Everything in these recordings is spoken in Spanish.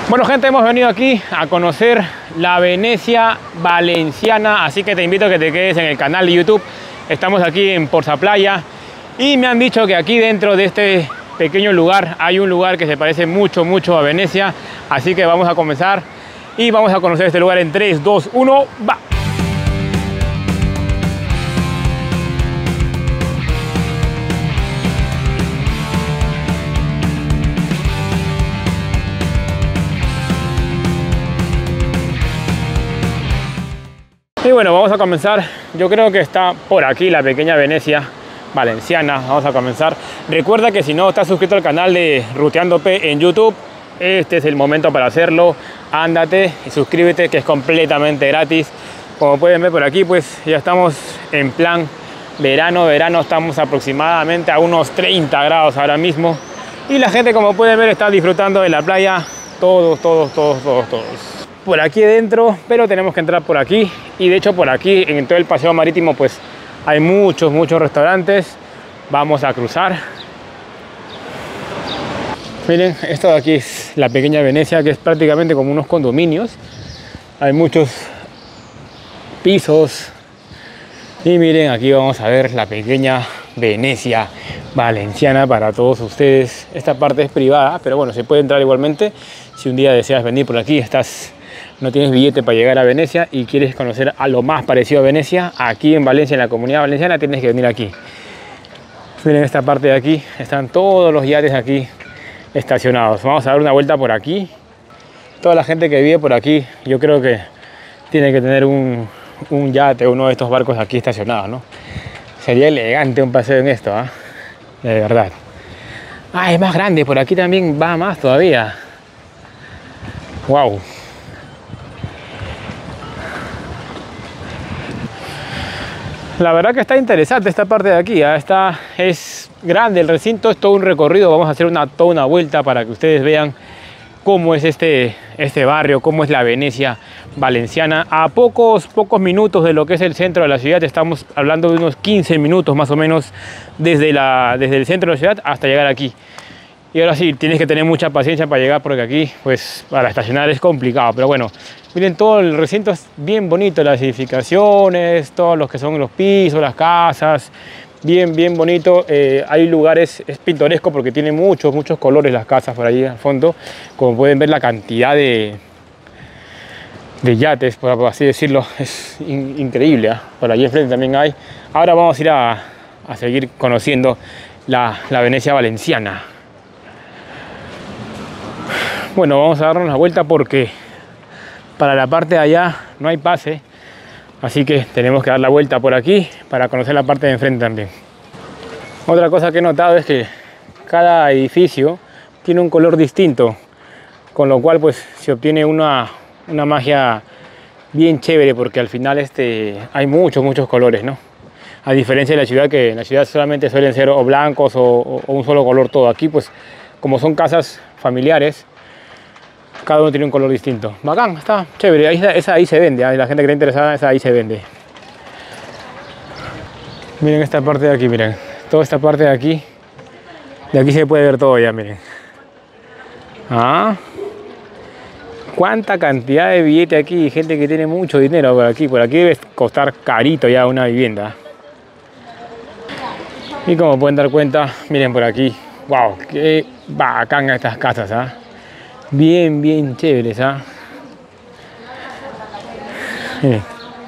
Bueno, gente, hemos venido aquí a conocer la Venecia Valenciana, así que te invito a que te quedes en el canal de YouTube. Estamos aquí en Porza Playa y me han dicho que aquí dentro de este pequeño lugar hay un lugar que se parece mucho a Venecia, así que vamos a comenzar y vamos a conocer este lugar en 3, 2, 1, ¡va! Y bueno, vamos a comenzar. Yo creo que está por aquí la pequeña Venecia Valenciana. Vamos a comenzar. Recuerda que si no estás suscrito al canal de Ruteando P en YouTube, este es el momento para hacerlo. Ándate y suscríbete, que es completamente gratis. Como pueden ver por aquí, pues ya estamos en plan verano. Estamos aproximadamente a unos 30 grados ahora mismo. Y la gente, como pueden ver, está disfrutando de la playa. Todos. Por aquí dentro, pero tenemos que entrar por aquí. Y de hecho por aquí, en todo el paseo marítimo, pues hay muchos restaurantes. Vamos a cruzar. Miren, esto de aquí es la pequeña Venecia, que es prácticamente como unos condominios. Hay muchos pisos. Y miren, aquí vamos a ver la pequeña Venecia Valenciana para todos ustedes. Esta parte es privada, pero bueno, se puede entrar igualmente. Si un día deseas venir por aquí, no tienes billete para llegar a Venecia y quieres conocer a lo más parecido a Venecia, aquí en Valencia, en la Comunidad Valenciana, tienes que venir aquí. Miren, esta parte de aquí, están todos los yates aquí estacionados. Vamos a dar una vuelta por aquí. Toda la gente que vive por aquí, yo creo que tiene que tener un yate, uno de estos barcos aquí estacionados, ¿no? Sería elegante un paseo en esto, ¿eh? De verdad. Ah, es más grande, por aquí también va más todavía. Wow. La verdad que está interesante esta parte de aquí, ¿eh? Es grande el recinto, es todo un recorrido. Vamos a hacer toda una vuelta para que ustedes vean cómo es este barrio, cómo es la Venecia Valenciana. A pocos minutos de lo que es el centro de la ciudad, estamos hablando de unos 15 minutos más o menos desde el centro de la ciudad hasta llegar aquí. Y ahora sí, tienes que tener mucha paciencia para llegar, porque aquí, pues, para estacionar es complicado. Pero bueno, miren, todo el recinto es bien bonito, las edificaciones, todos los que son los pisos, las casas, bien bonito. Hay lugares, es pintoresco porque tiene muchos colores las casas por ahí al fondo. Como pueden ver, la cantidad de yates, por así decirlo, es increíble, ¿eh? Por allí enfrente también hay. Ahora vamos a ir a seguir conociendo la Venecia Valenciana. Bueno, vamos a darnos la vuelta porque para la parte de allá no hay pase, así que tenemos que dar la vuelta por aquí para conocer la parte de enfrente también. Otra cosa que he notado es que cada edificio tiene un color distinto, con lo cual pues se obtiene una magia bien chévere, porque al final hay muchos colores, ¿no? A diferencia de la ciudad, que en la ciudad solamente suelen ser o blancos o un solo color todo. Aquí pues, como son casas familiares, cada uno tiene un color distinto. Bacán, está chévere. Esa ahí se vende, ¿eh? La gente que está interesada, esa ahí se vende. Miren esta parte de aquí, miren. Toda esta parte de aquí. De aquí se puede ver todo ya, miren. Ah. Cuánta cantidad de billetes aquí. Gente que tiene mucho dinero por aquí. Por aquí debe costar carito ya una vivienda. Y como pueden dar cuenta, miren por aquí. Wow, qué bacán estas casas, ¿ah? Bien chéveres, ¿ah? Miren.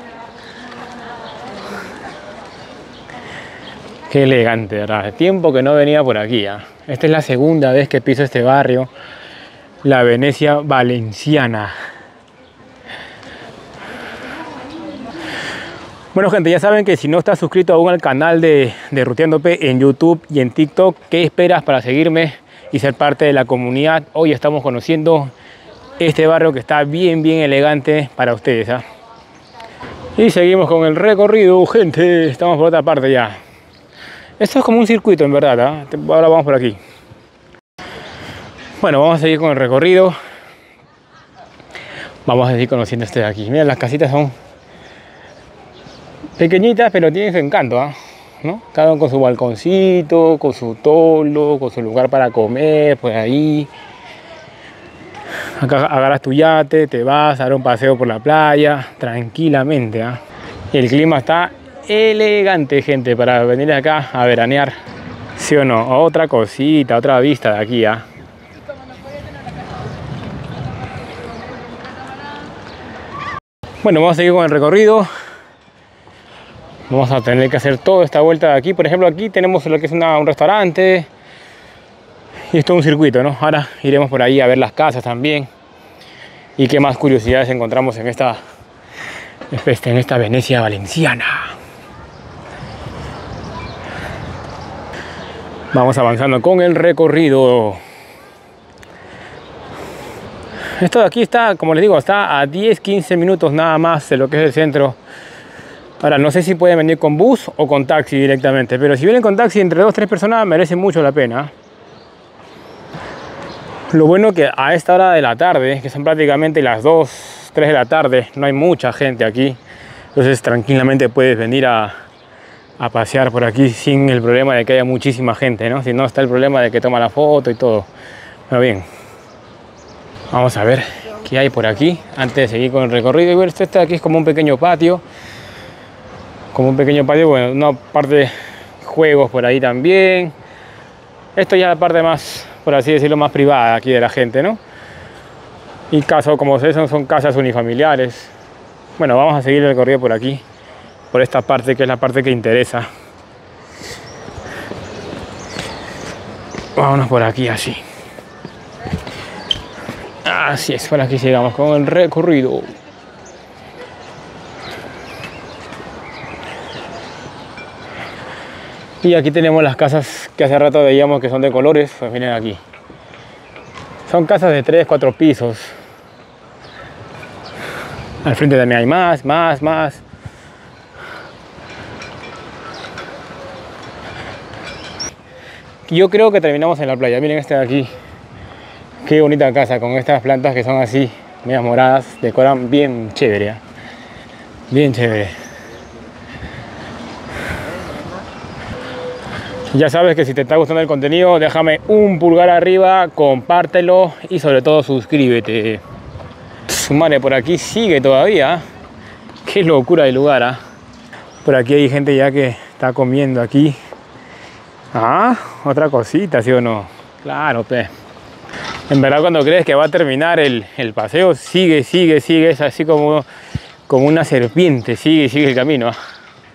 Qué elegante, ¿verdad? Tiempo que no venía por aquí, ¿ah? Esta es la segunda vez que piso este barrio, la Venecia Valenciana. Bueno, gente, ya saben que si no estás suscrito aún al canal de Ruteando P en YouTube y en TikTok, ¿qué esperas para seguirme y ser parte de la comunidad? Hoy estamos conociendo este barrio que está bien elegante para ustedes, ¿eh? Y seguimos con el recorrido, gente. Estamos por otra parte ya. Esto es como un circuito, en verdad, ¿eh? Ahora vamos por aquí. Bueno, vamos a seguir con el recorrido. Vamos a seguir conociendo este de aquí. Mira, las casitas son pequeñitas, pero tienen su encanto, ¿eh? ¿No? Cada uno con su balconcito, con su toldo, con su lugar para comer, por ahí. Acá agarras tu yate, te vas a dar un paseo por la playa tranquilamente, ¿eh? Y el clima está elegante, gente, para venir acá a veranear. ¿Sí o no? Otra cosita, otra vista de aquí, ¿eh? Bueno, vamos a seguir con el recorrido. Vamos a tener que hacer toda esta vuelta de aquí. Por ejemplo, aquí tenemos lo que es un restaurante. Y esto es un circuito, ¿no? Ahora iremos por ahí a ver las casas también. Y qué más curiosidades encontramos en esta Venecia valenciana. Vamos avanzando con el recorrido. Esto de aquí está, como les digo, está a 10-15 minutos nada más de lo que es el centro. Ahora, no sé si pueden venir con bus o con taxi directamente, pero si vienen con taxi entre 2-3 personas merece mucho la pena. Lo bueno que a esta hora de la tarde, que son prácticamente las 2-3 de la tarde, no hay mucha gente aquí. Entonces tranquilamente puedes venir a pasear por aquí sin el problema de que haya muchísima gente, ¿no? Si no, está el problema de que toma la foto y todo. Pero bien, vamos a ver qué hay por aquí antes de seguir con el recorrido. Y ver, esto de aquí es como un pequeño patio. Bueno, una parte de juegos por ahí también. Esto ya es la parte más, por así decirlo, más privada aquí de la gente, ¿no? Y caso, como se son casas unifamiliares. Bueno, vamos a seguir el recorrido por aquí, por esta parte que es la parte que interesa. Vámonos por aquí así. Así es, por aquí llegamos con el recorrido. Y aquí tenemos las casas que hace rato veíamos que son de colores. Pues miren aquí. Son casas de 3-4 pisos. Al frente también hay más. Yo creo que terminamos en la playa. Miren este de aquí. Qué bonita casa con estas plantas que son así, medias moradas. Decoran bien chévere, ¿eh? Bien chévere. Ya sabes que si te está gustando el contenido, déjame un pulgar arriba, compártelo y sobre todo suscríbete. Su madre, por aquí sigue todavía. Qué locura de lugar, ¿eh? Por aquí hay gente ya que está comiendo aquí. Ah, otra cosita, ¿sí o no? Claro, pe. En verdad, cuando crees que va a terminar el paseo, sigue, es así como una serpiente, sigue el camino, ¿eh?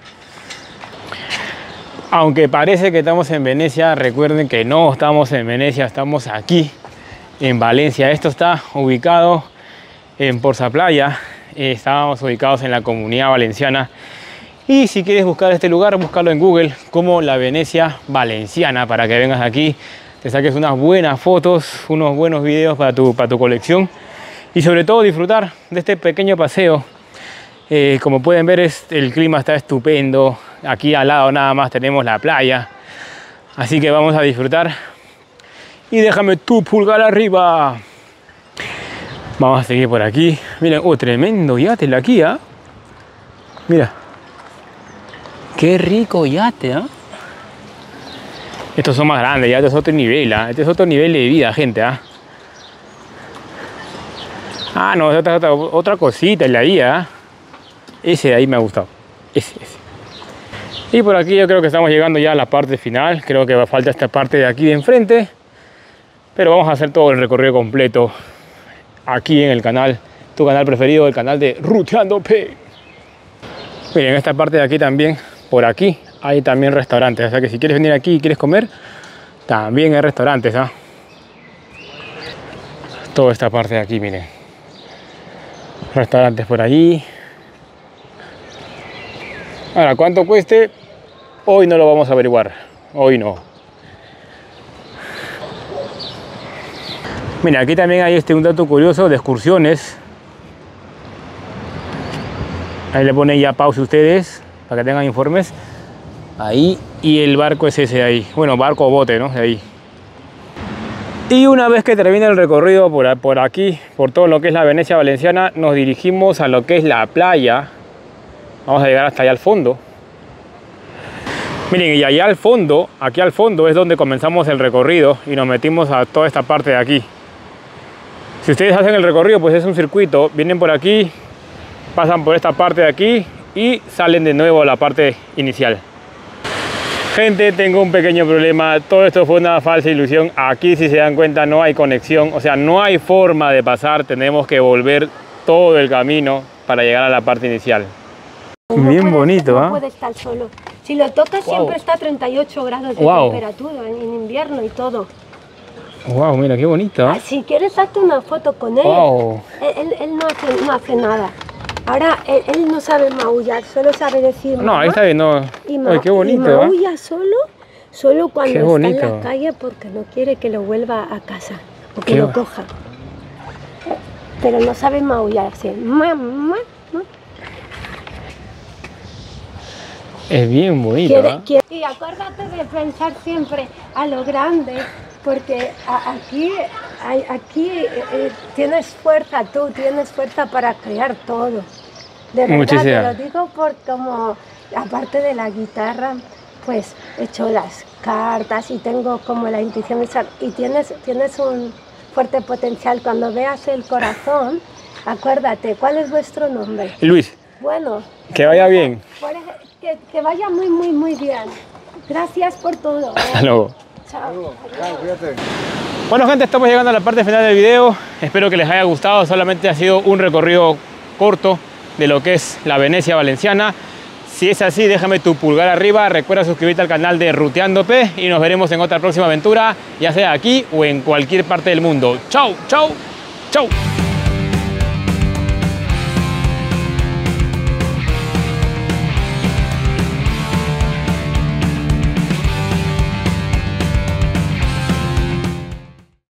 Aunque parece que estamos en Venecia, recuerden que no estamos en Venecia, estamos aquí en Valencia. Esto está ubicado en Porza Playa. Estábamos ubicados en la Comunidad Valenciana. Y si quieres buscar este lugar, búscalo en Google como la Venecia Valenciana para que vengas aquí, te saques unas buenas fotos, unos buenos videos para tu colección y sobre todo disfrutar de este pequeño paseo. Como pueden ver, el clima está estupendo. Aquí al lado nada más tenemos la playa. Así que vamos a disfrutar. Y déjame tu pulgar arriba. Vamos a seguir por aquí. Miren, tremendo yate el aquí, ¿eh? Mira. Qué rico yate, ¿eh? Estos son más grandes, ya este es otro nivel, ¿eh? Este es otro nivel de vida, gente, ¿eh? Ah, no, es otra cosita, el de ahí, ¿eh? Ese de ahí me ha gustado. Ese. Y por aquí yo creo que estamos llegando ya a la parte final. Creo que va falta esta parte de aquí de enfrente. Pero vamos a hacer todo el recorrido completo aquí en el canal. Tu canal preferido, el canal de Ruteando P. Miren, esta parte de aquí también, por aquí, hay también restaurantes. O sea que si quieres venir aquí y quieres comer, también hay restaurantes, ¿ah? Toda esta parte de aquí, miren. Restaurantes por allí. Ahora, ¿cuánto cueste? Hoy no lo vamos a averiguar. Hoy no. Mira, aquí también hay un dato curioso de excursiones. Ahí le ponen ya pausa ustedes para que tengan informes. Ahí. Y el barco es ese de ahí. Bueno, barco o bote, ¿no? De ahí. Y una vez que termine el recorrido por aquí, por todo lo que es la Venecia Valenciana, nos dirigimos a lo que es la playa. Vamos a llegar hasta allá al fondo. Miren, y allá al fondo, aquí al fondo es donde comenzamos el recorrido y nos metimos a toda esta parte de aquí. Si ustedes hacen el recorrido, pues es un circuito, vienen por aquí, pasan por esta parte de aquí y salen de nuevo a la parte inicial. Gente, tengo un pequeño problema, todo esto fue una falsa ilusión. Aquí, si se dan cuenta, no hay conexión, o sea, no hay forma de pasar, tenemos que volver todo el camino para llegar a la parte inicial. Bien bonito, ¿ah? No puede estar solo. Si lo tocas siempre está a 38 grados de temperatura en invierno y todo. Wow, mira, qué bonito. Si quieres, hazte una foto con él. Wow. Él no hace nada. Ahora, él no sabe maullar, solo sabe decir No, ahí está bien, no. Ay, qué bonito. Y maulla solo cuando qué está bonito. en la calle porque no quiere que lo vuelva a casa o que lo coja. Pero no sabe maullar así. Es bien bonito. Y acuérdate de pensar siempre a lo grande, porque aquí tienes fuerza, tú tienes fuerza para crear todo. De verdad, muchísimas. te lo digo porque como, aparte de la guitarra, pues he hecho las cartas y tengo como la intuición y tienes un fuerte potencial. Cuando veas el corazón, acuérdate, ¿cuál es vuestro nombre? Luis. Bueno. Que vaya bien. Que vaya muy bien. Gracias por todo. Hasta luego. Chao. Bueno, gente, estamos llegando a la parte final del video. Espero que les haya gustado. Solamente ha sido un recorrido corto de lo que es la Venecia valenciana. Si es así, déjame tu pulgar arriba. Recuerda suscribirte al canal de Ruteando P y nos veremos en otra próxima aventura, ya sea aquí o en cualquier parte del mundo. Chau, chau, chau.